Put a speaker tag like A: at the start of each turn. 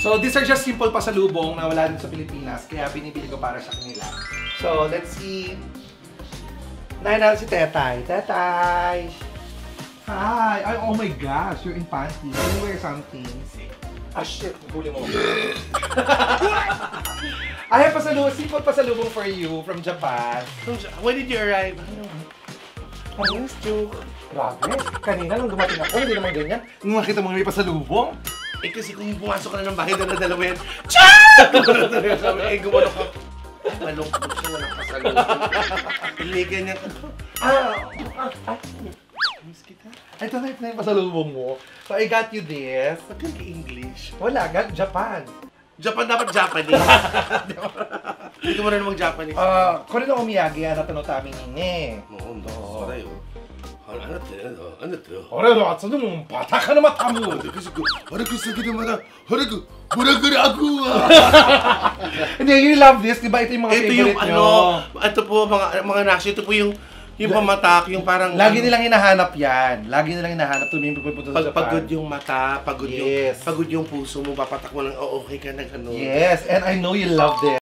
A: So, these are just simple pasalubong na wala din sa Pilipinas. Kaya binibili ko para sa kanila. So, let's see. Nahin si Tetay. Tetay! Hi! Ay, oh my gosh! You're in panties. Can you wear something? Ah, shit! Huli mo. I have simple pasalubong for you from Japan.
B: When did you arrive?
A: I missed you. Grabe. Kanina nung dumating ako, hindi naman ganyan. Nung makita mo may pasalubong.
B: Eh kasi kung pumasok ka na ng bahay na dalawa yan, Chad! Eh gumano ka. Malungkot siya, walang pasalubong. Hindi ganyan ka. Miss kita.
A: Ito na yung pasalubong mo. So I got you this.
B: Ba't yung English?
A: Wala, Japan.
B: Japan dapat Japanese. Hindi ko marunong mag-Japanese.
A: Kung rin ako miyagi, anato no tami nini.
B: Oo, saray oh. Ano to?
A: Ore no, atsudo mo, bata ka na matamu.
B: Haraku sugi de mara, haraku, buraguri aku.
A: Hindi, you love this, di ba? Ito yung mga favorite nyo.
B: Ito po, mga nasi, ito po yung pamatak, yung parang...
A: Lagi nilang hinahanap yan. Lagi nilang hinahanap tuwing pupunta sa Japan.
B: Pagod yung mata, pagod yung puso mo, papatak mo lang, okay ka na gano'n.
A: Yes, and I know you love this.